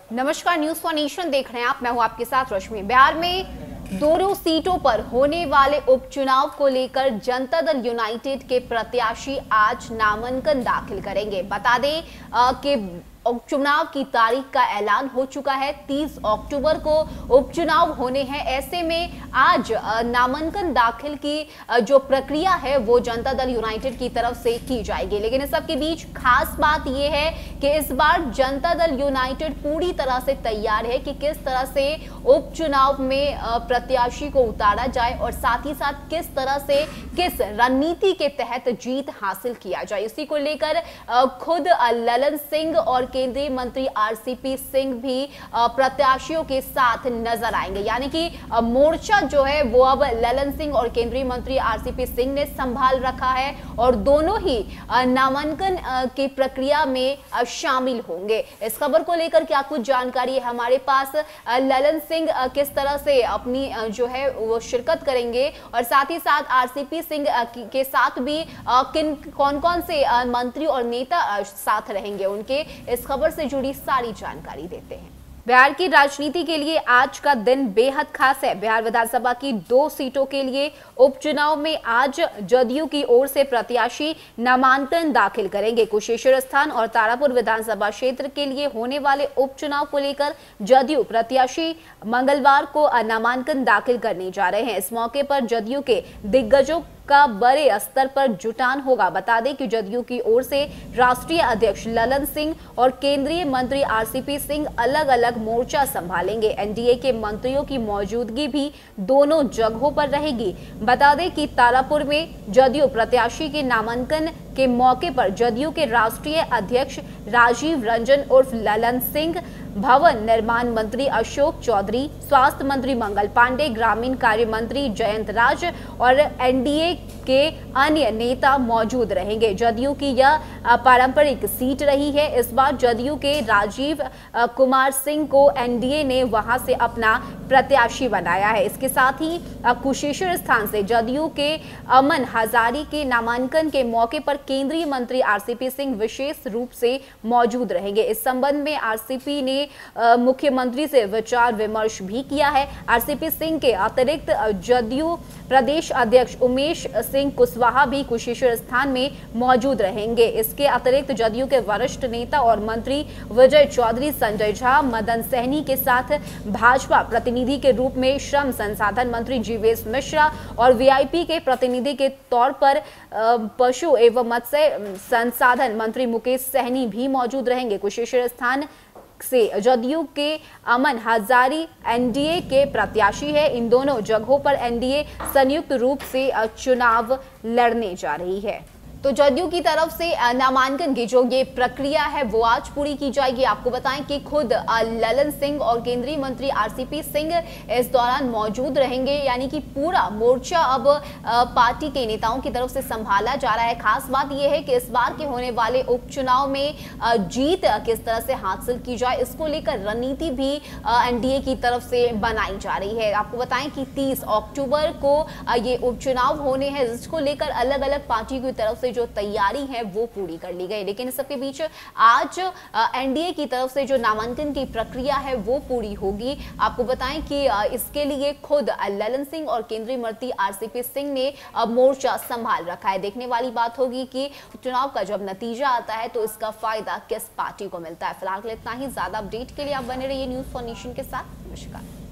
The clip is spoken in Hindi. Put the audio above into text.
नमस्कार, न्यूज फॉर नेशन देख रहे हैं आप। मैं हूं आपके साथ रश्मि। बिहार में दोनों सीटों पर होने वाले उपचुनाव को लेकर जनता दल यूनाइटेड के प्रत्याशी आज नामांकन दाखिल करेंगे। बता दें कि उपचुनाव की तारीख का ऐलान हो चुका है। 30 अक्टूबर को उपचुनाव होने हैं। ऐसे में आज नामांकन दाखिल की जो प्रक्रिया है वो जनता दल यूनाइटेड की तरफ से की जाएगी। लेकिन इस सबके बीच खास बात यह है कि इस बार जनता दल यूनाइटेड पूरी तरह से तैयार है कि किस तरह से उपचुनाव में प्रत्याशी को उतारा जाए और साथ ही साथ किस तरह से किस रणनीति के तहत जीत हासिल किया जाए। इसी को लेकर खुद ललन सिंह और केंद्रीय मंत्री आरसीपी सिंह भी प्रत्याशियों के साथ नजर आएंगे। यानी कि मोर्चा जो है वो अब ललन सिंह और केंद्रीय मंत्री आरसीपी सिंह ने संभाल रखा है और दोनों ही नामांकन की प्रक्रिया में शामिल होंगे। इस खबर को लेकर क्या कुछ जानकारी है हमारे पास, ललन सिंह किस तरह से अपनी जो है वो शिरकत करेंगे और साथ ही साथ आरसीपी सिंह के साथ भी कौन कौन से मंत्री और नेता साथ रहेंगे, उनके इस खबर से जुड़ी सारी जानकारी देते हैं। बिहार की राजनीति के लिए आज का दिन बेहद खास है। बिहार विधानसभा की 2 सीटों के लिए उपचुनाव में आज जदयू की ओर से प्रत्याशी नामांकन दाखिल करेंगे। कुशेश्वर स्थान और तारापुर विधानसभा क्षेत्र के लिए होने वाले उपचुनाव को लेकर जदयू प्रत्याशी मंगलवार को नामांकन दाखिल करने जा रहे हैं। इस मौके पर जदयू के दिग्गजों का बड़े स्तर पर जुटान होगा। बता दें कि जदयू की ओर से राष्ट्रीय अध्यक्ष ललन सिंह और केंद्रीय मंत्री आरसीपी सिंह अलग अलग मोर्चा संभालेंगे। एनडीए के मंत्रियों की मौजूदगी भी दोनों जगहों पर रहेगी। बता दें कि तारापुर में जदयू प्रत्याशी के नामांकन के मौके पर जदयू के राष्ट्रीय अध्यक्ष राजीव रंजन उर्फ ललन सिंह, भवन निर्माण मंत्री अशोक चौधरी, स्वास्थ्य मंत्री मंगल पांडे, ग्रामीण कार्य मंत्री जयंत राज और एनडीए के अन्य नेता मौजूद रहेंगे। जदयू की यह पारंपरिक सीट रही है। इस बार जदयू के राजीव कुमार सिंह को एनडीए ने वहां से अपना प्रत्याशी बनाया है। इसके साथ ही कुशेश्वर स्थान से जदयू के अमन हजारी के नामांकन के मौके पर केंद्रीय मंत्री आरसीपी सिंह विशेष रूप से मौजूद रहेंगे। इस संबंध में आरसीपी ने मुख्यमंत्री से विचार विमर्श भी किया है। आरसीपी सिंह के अतिरिक्त जदयू प्रदेश अध्यक्ष उमेश सिंह कुशवाहा भी कुशेश्वर स्थान में मौजूद रहेंगे। इसके अतिरिक्त जदयू के वरिष्ठ नेता और मंत्री विजय चौधरी, संजय झा, मदन सहनी के साथ भाजपा प्रतिनिधि के रूप में श्रम संसाधन मंत्री जीवेश मिश्रा और वीआईपी के प्रतिनिधि के तौर पर पशु एवं मत्स्य संसाधन मंत्री मुकेश सहनी भी मौजूद रहेंगे। कुशेश्वर स्थान से जदयू के अमन हजारी एनडीए के प्रत्याशी है। इन दोनों जगहों पर एनडीए संयुक्त रूप से चुनाव लड़ने जा रही है। तो जदयू की तरफ से नामांकन की जो ये प्रक्रिया है वो आज पूरी की जाएगी। आपको बताएं कि खुद ललन सिंह और केंद्रीय मंत्री आरसीपी सिंह इस दौरान मौजूद रहेंगे। यानी कि पूरा मोर्चा अब पार्टी के नेताओं की तरफ से संभाला जा रहा है। खास बात यह है कि इस बार के होने वाले उपचुनाव में जीत किस तरह से हासिल की जाए, इसको लेकर रणनीति भी एनडीए की तरफ से बनाई जा रही है। आपको बताएं कि 30 अक्टूबर को ये उपचुनाव होने हैं, जिसको लेकर अलग अलग पार्टी की तरफ से जो तैयारी है वो पूरी कर ली गई। लेकिन इस सबके बीच आज एनडीए की तरफ से जो नामांकन की प्रक्रिया है वो पूरी होगी। आपको बताएं कि इसके लिए खुद ललन सिंह और केंद्रीय मंत्री आरसीपी सिंह ने मोर्चा संभाल रखा है। देखने वाली बात होगी कि चुनाव का जब नतीजा आता है तो इसका फायदा किस पार्टी को मिलता है। फिलहाल इतना ही। ज्यादा अपडेट के लिए आप बने रहिए न्यूज फॉर नेशन के साथ। नमस्कार।